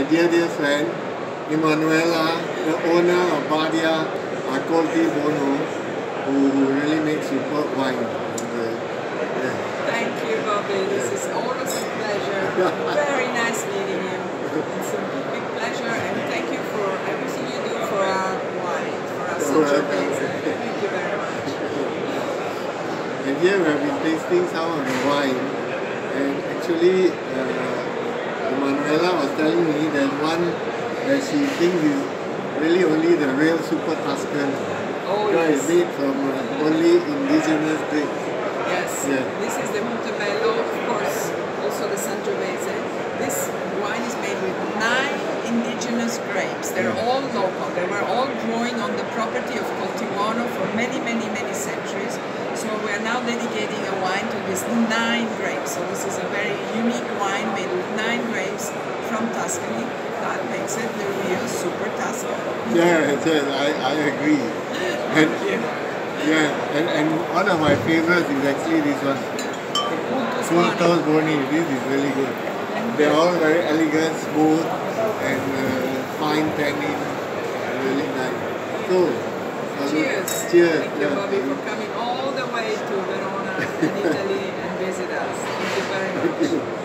dear friend, Emanuela, the owner of Badia Accolti Bono, who really makes superb wine. Thank you, Bobby. This is always a pleasure. Very nice meeting you. It's a big pleasure, and thank you for everything you do for our wine, for our Sangiovese. Thank you very much. And here we have been tasting some of the wine, and actually Emanuela was telling me that one that she thinks is really only the real Super Tuscan. Oh, because yes. it's made from only indigenous grapes. Yes, yeah. This is the Montebello, of course, also the Sangiovese. This wine is made with 9 indigenous grapes. They're all local. They were all growing on the property of Coltibuono for many centuries. So we are now dedicating a wine to these 9 grapes. So this is a very unique wine made with 9 grapes from Tuscany. That makes it the real Super Tuscan. Yes, I agree. And, and one of my favorites is actually this one. Puntos Boni. This is really good. They're all very elegant, smooth, and fine tannin. Really nice. So, cheers. Cheers. Thank you, Bobby, for coming all the way to Verona and Italy and visit us. Thank you very much.